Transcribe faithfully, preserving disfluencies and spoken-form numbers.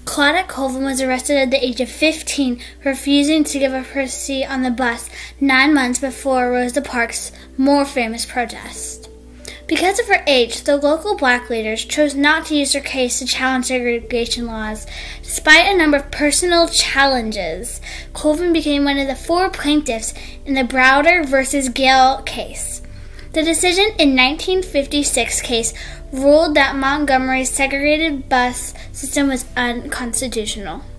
Claudette Colvin was arrested at the age of fifteen for refusing to give up her seat on the bus nine months before Rosa Parks' more famous protest. Because of her age, the local black leaders chose not to use her case to challenge segregation laws. Despite a number of personal challenges, Colvin became one of the four plaintiffs in the Browder versus Gale case. The decision in nineteen fifty-six case ruled that Montgomery's segregated bus system was unconstitutional.